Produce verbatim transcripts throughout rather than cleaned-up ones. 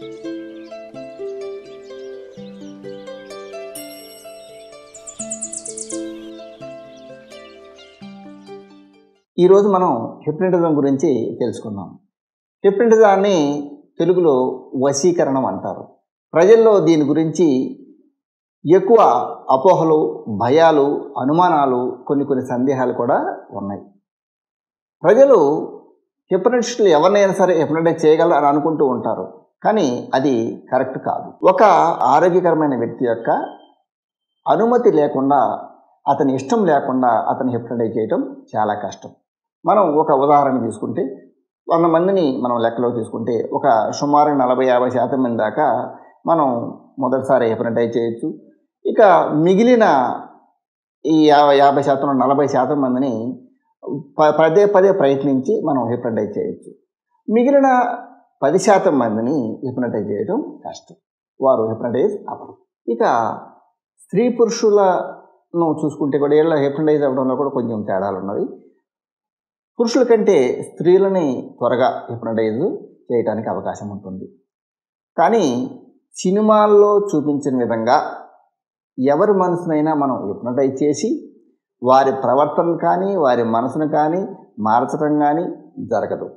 ఈరోజు మనం హిప్నటిజం గురించి తెలుసుకుందాం. హిప్నటిజాన్ని తెలుగులో వశీకరణం అంటారు. ప్రజల్లో దీని గురించి ఎక్కువ అపోహలు, భయాలు, అనుమానాలు, కొన్ని కొన్ని సందేహాలు కూడా ఉన్నాయి. ప్రజలు హిప్నటిస్టులు ఎవరినైనా సరే హిప్నటైజ్ చేయగలరు అని అనుకుంటూ ఉంటారు, కానీ అది కరెక్ట్ కాదు. ఒక ఆరోగ్యకరమైన వ్యక్తి యొక్క అనుమతి లేకుండా, అతని ఇష్టం లేకుండా అతని హిప్నటైజ్ చేయటం చాలా కష్టం. మనం ఒక ఉదాహరణ తీసుకుంటే, వంద మందిని మనం లెక్కలో తీసుకుంటే ఒక సుమారు నలభై యాభై శాతం మంది దాకా మనం మొదటిసారి హిప్నటైజ్ చేయొచ్చు. ఇక మిగిలిన ఈ యాభై యాభై శాతం నలభై శాతం మందిని ప పదే పదే ప్రయత్నించి మనం హిప్నటైజ్ చేయొచ్చు. మిగిలిన పది శాతం మందిని హిప్నటైజ్ చేయడం కష్టం, వారు హిప్నటైజ్ అవ్వరు. ఇక స్త్రీ పురుషులను చూసుకుంటే కూడా వీళ్ళ హిప్నటైజ్ అవ్వడంలో కూడా కొంచెం తేడాలు ఉన్నవి. పురుషుల కంటే స్త్రీలని త్వరగా హిప్నటైజ్ చేయడానికి అవకాశం ఉంటుంది. కానీ సినిమాల్లో చూపించిన విధంగా ఎవరి మనసునైనా మనం హిప్నటైజ్ చేసి వారి ప్రవర్తన కానీ వారి మనసును కానీ మార్చడం కానీ జరగదు.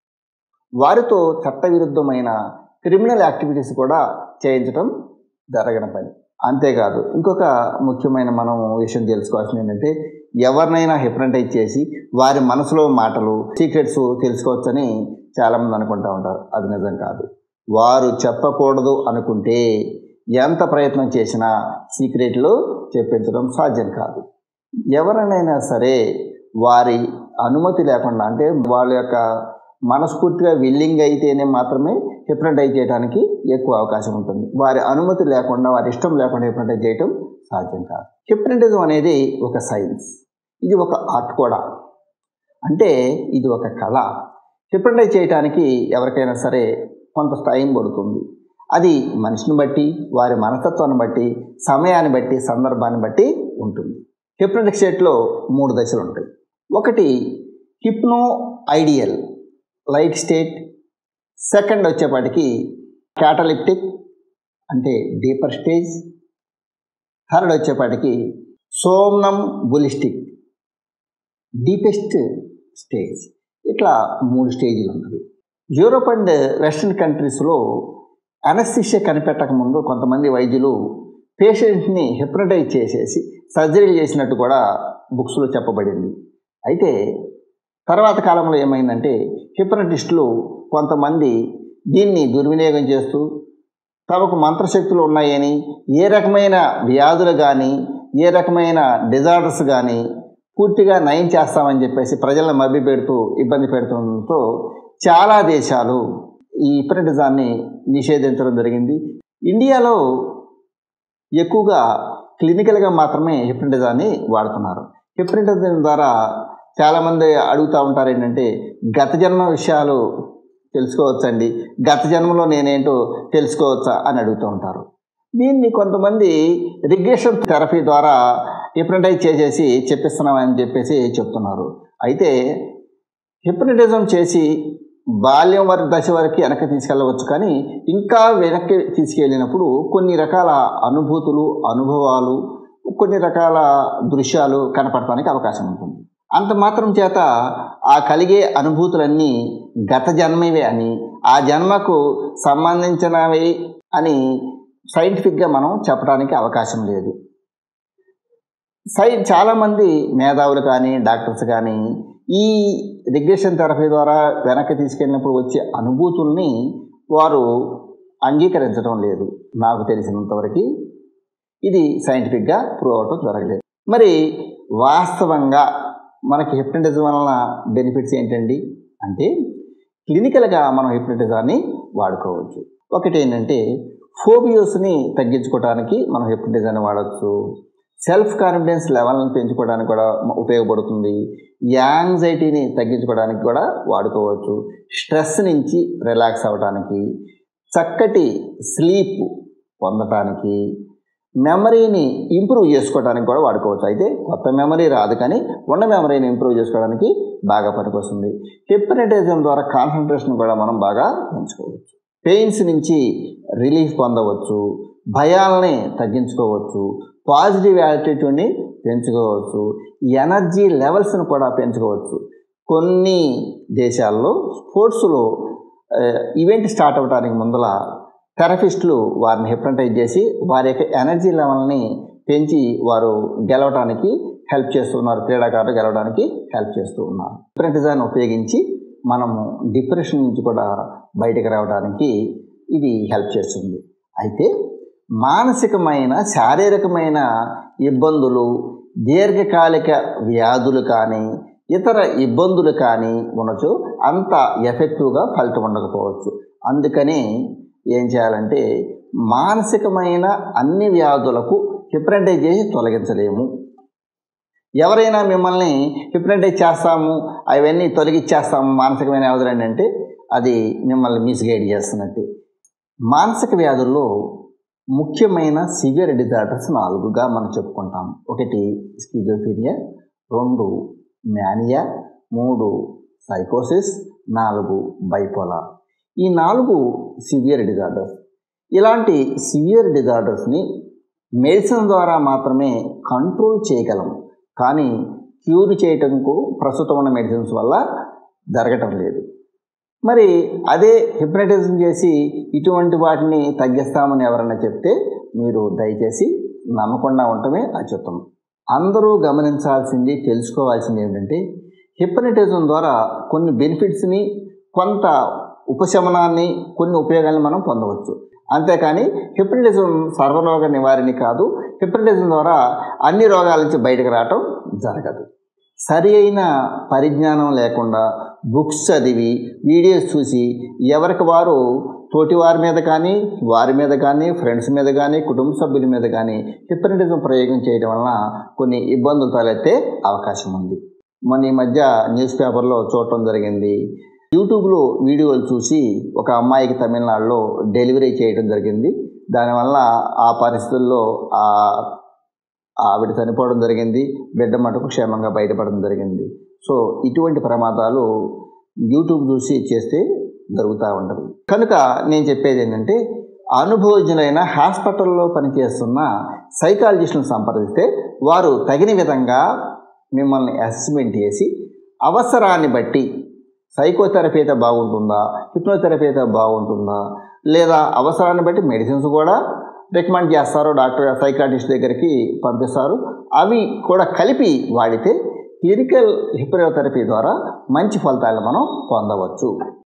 వారితో చట్టవిరుద్ధమైన క్రిమినల్ యాక్టివిటీస్ కూడా చేయించడం జరగని పని. అంతేకాదు, ఇంకొక ముఖ్యమైన మనం విషయం తెలుసుకోవాల్సింది ఏంటంటే, ఎవరినైనా హిప్నటైజ్ చేసి వారి మనసులో మాటలు, సీక్రెట్స్ తెలుసుకోవచ్చని చాలామంది అనుకుంటూ ఉంటారు. అది నిజం కాదు. వారు చెప్పకూడదు అనుకుంటే ఎంత ప్రయత్నం చేసినా సీక్రెట్లు చెప్పించడం సాధ్యం కాదు. ఎవరినైనా సరే వారి అనుమతి లేకుండా, అంటే వాళ్ళ యొక్క మనస్ఫూర్తిగా విల్లింగ్ అయితేనే మాత్రమే హిప్నటైజ్ చేయడానికి ఎక్కువ అవకాశం ఉంటుంది. వారి అనుమతి లేకుండా, వారి ఇష్టం లేకుండా హిప్నటైజ్ చేయడం సాధ్యం కాదు. హిప్నటిజం అనేది ఒక సైన్స్, ఇది ఒక ఆర్ట్ కూడా. అంటే ఇది ఒక కళ. హిప్నటైజ్ చేయడానికి ఎవరికైనా సరే కొంత టైం పడుతుంది. అది మనిషిని బట్టి, వారి మనస్తత్వాన్ని బట్టి, సమయాన్ని బట్టి, సందర్భాన్ని బట్టి ఉంటుంది. హిప్నటిక్ స్టేట్లో మూడు దశలు ఉంటాయి. ఒకటి hypnoidal light state. Second వచ్చేపాటికి క్యాటలిప్టిక్ అంటే డీపర్ స్టేజ్. థర్డ్ వచ్చేపాటికి సోమ్నం బులిస్టిక్ డీపెస్ట్ స్టేజ్. ఇట్లా మూడు స్టేజీలు ఉంటుంది. యూరోప్ అండ్ వెస్ట్రన్ కంట్రీస్లో అనస్థీషియా కనిపెట్టక ముందు కొంతమంది వైద్యులు పేషెంట్ని హిప్నటైజ్ చేసేసి సర్జరీలు చేసినట్టు కూడా బుక్స్లో చెప్పబడింది. అయితే తర్వాత కాలంలో ఏమైందంటే, హిప్నటిస్టులు కొంతమంది దీన్ని దుర్వినియోగం చేస్తూ తమకు మంత్రశక్తులు ఉన్నాయని, ఏ రకమైన వ్యాధులు కానీ, ఏ రకమైన డిజార్డర్స్ కానీ పూర్తిగా నయం చేస్తామని చెప్పేసి ప్రజలను మభ్య పెడుతూ ఇబ్బంది పెడుతుండటంతో చాలా దేశాలు ఈ హిప్నటిజాన్ని నిషేధించడం జరిగింది. ఇండియాలో ఎక్కువగా క్లినికల్గా మాత్రమే హిప్నటిజాన్ని వాడుతున్నారు. హిప్నటిజం ద్వారా చాలామంది అడుగుతూ ఉంటారు ఏంటంటే, గత జన్మ విషయాలు తెలుసుకోవచ్చండి, గత జన్మలో నేనేంటో తెలుసుకోవచ్చా అని అడుగుతూ ఉంటారు. దీన్ని కొంతమంది రిగ్రెషన్ థెరపీ ద్వారా హిప్నటైజ్ చేసేసి చెప్పిస్తున్నామని చెప్పేసి చెప్తున్నారు. అయితే హిప్నటిజం చేసి బాల్యం వరకు దశ వరకు వెనక్కి తీసుకెళ్ళవచ్చు, కానీ ఇంకా వెనక్కి తీసుకెళ్ళినప్పుడు కొన్ని రకాల అనుభూతులు, అనుభవాలు, కొన్ని రకాల దృశ్యాలు కనపడటానికి అవకాశం ఉంటుంది. అంత మాత్రం చేత ఆ కలిగే అనుభూతులన్నీ గత జన్మవే అని, ఆ జన్మకు సంబంధించినవి అని సైంటిఫిక్గా మనం చెప్పడానికి అవకాశం లేదు. సై చాలామంది మేధావులు కానీ, డాక్టర్స్ కానీ ఈ రిగ్రెషన్ థెరపీ ద్వారా వెనక్కి తీసుకెళ్ళినప్పుడు వచ్చే అనుభూతుల్ని వారు అంగీకరించడం లేదు. నాకు తెలిసినంతవరకు ఇది సైంటిఫిక్గా ప్రూవ్ అవటం జరగలేదు. మరి వాస్తవంగా మనకి హిప్నటిజం వలన బెనిఫిట్స్ ఏంటండి అంటే, క్లినికల్గా మనం హిప్నటిజాన్ని వాడుకోవచ్చు. ఒకటి ఏంటంటే, ఫోబియోస్ని తగ్గించుకోవడానికి మనం హిప్నటిజాన్ని వాడవచ్చు. సెల్ఫ్ కాన్ఫిడెన్స్ లెవెల్ని పెంచుకోవడానికి కూడా ఉపయోగపడుతుంది. యాంగ్జైటీని తగ్గించుకోవడానికి కూడా వాడుకోవచ్చు. స్ట్రెస్ నుంచి రిలాక్స్ అవ్వడానికి, చక్కటి స్లీప్ పొందటానికి, మెమరీని ఇంప్రూవ్ చేసుకోవడానికి కూడా వాడుకోవచ్చు. అయితే కొత్త మెమరీ రాదు, కానీ ఉన్న మెమరీని ఇంప్రూవ్ చేసుకోవడానికి బాగా పనికొస్తుంది. హిప్నటిజం ద్వారా కాన్సన్ట్రేషన్ కూడా మనం బాగా పెంచుకోవచ్చు. పెయిన్స్ నుంచి రిలీఫ్ పొందవచ్చు, భయాలని తగ్గించుకోవచ్చు, పాజిటివ్ యాటిట్యూడ్ని పెంచుకోవచ్చు, ఎనర్జీ లెవెల్స్ని కూడా పెంచుకోవచ్చు. కొన్ని దేశాల్లో స్పోర్ట్స్లో ఈవెంట్ స్టార్ట్ అవ్వడానికి ముందల థెరపిస్టులు వారిని హిప్నటైజ్ చేసి వారి యొక్క ఎనర్జీ లెవెల్ని పెంచి వారు గెలవడానికి హెల్ప్ చేస్తున్నారు, క్రీడాకారులు గెలవడానికి హెల్ప్ చేస్తూ ఉన్నారు. హిప్నటిజాన్ని ఉపయోగించి మనము డిప్రెషన్ నుంచి కూడా బయటకు రావడానికి ఇది హెల్ప్ చేస్తుంది. అయితే మానసికమైన శారీరకమైన ఇబ్బందులు, దీర్ఘకాలిక వ్యాధులు కానీ ఇతర ఇబ్బందులు కానీ ఉండొచ్చు, అంత ఎఫెక్టివ్గా ఫలితం ఉండకపోవచ్చు. అందుకని ఏం చేయాలంటే మానసికమైన అన్ని వ్యాధులకు హిప్నటైజ్ చేసి తొలగించలేము. ఎవరైనా మిమ్మల్ని హిప్నటైజ్ చేస్తాము, అవన్నీ తొలగించేస్తాము మానసికమైన వ్యాధులు అంటే అది మిమ్మల్ని మిస్గైడ్ చేస్తున్నట్టు. మానసిక వ్యాధుల్లో ముఖ్యమైన సివియర్ డిజార్డర్స్ నాలుగుగా మనం చెప్పుకుంటాం. ఒకటి స్కిజోఫ్రీనియా, రెండు మ్యానియా, మూడు సైకోసిస్, నాలుగు బైపోలార్. ఈ నాలుగు సివియర్ డిజార్డర్స్. ఇలాంటి సివియర్ డిజార్డర్స్ని మెడిసిన్ ద్వారా మాత్రమే కంట్రోల్ చేయగలము, కానీ క్యూర్ చేయటంకు ప్రస్తుతం ఉన్న మెడిసిన్స్ వల్ల జరగటం లేదు. మరి అదే హిప్నటిజం చేసి ఇటువంటి వాటిని తగ్గిస్తామని ఎవరైనా చెప్తే మీరు దయచేసి నమ్మకుండా ఉండటమే అత్యుత్తమం. అందరూ గమనించాల్సింది, తెలుసుకోవాల్సింది ఏంటంటే హిప్నటిజం ద్వారా కొన్ని బెనిఫిట్స్ని, కొంత ఉపశమనాన్ని, కొన్ని ఉపయోగాలను మనం పొందవచ్చు. అంతేకాని హిప్నటిజం సర్వరోగ నివారణి కాదు. హిప్నటిజం ద్వారా అన్ని రోగాల నుంచి బయటకు రావటం జరగదు. సరి అయిన పరిజ్ఞానం లేకుండా బుక్స్ చదివి వీడియోస్ చూసి ఎవరికి వారు తోటి వారి మీద కానీ, వారి మీద కానీ, ఫ్రెండ్స్ మీద కానీ, కుటుంబ సభ్యుల మీద కానీ హిప్నటిజం ప్రయోగం చేయడం వలన కొన్ని ఇబ్బందులు తలెత్తే అవకాశం ఉంది. మన ఈ మధ్య న్యూస్ పేపర్లో చూడటం జరిగింది. యూట్యూబ్లో వీడియోలు చూసి ఒక అమ్మాయికి తమిళనాడులో డెలివరీ చేయడం జరిగింది. దానివల్ల ఆ పరిస్థితుల్లో ఆ ఆవిడ చనిపోవడం జరిగింది, బిడ్డ మటుకు క్షేమంగా బయటపడడం జరిగింది. సో ఇటువంటి ప్రమాదాలు యూట్యూబ్ చూసి చేస్తే జరుగుతూ ఉంటుంది. కనుక నేను చెప్పేది ఏంటంటే అనుభవజ్ఞులైన హాస్పిటల్లో పనిచేస్తున్న సైకాలజిస్టులను సంప్రదిస్తే వారు తగిన విధంగా మిమ్మల్ని అసెస్మెంట్ చేసి అవసరాన్ని బట్టి సైకోథెరపీ అయితే బాగుంటుందా, హిప్నోథెరపీ అయితే బాగుంటుందా, లేదా అవసరాన్ని బట్టి మెడిసిన్స్ కూడా రికమెండ్ చేస్తారు, డాక్టర్ సైకాట్రిస్ట్ దగ్గరికి పంపిస్తారు. అవి కూడా కలిపి వాడితే క్లినికల్ హిప్నోథెరపీ ద్వారా మంచి ఫలితాలను మనం పొందవచ్చు.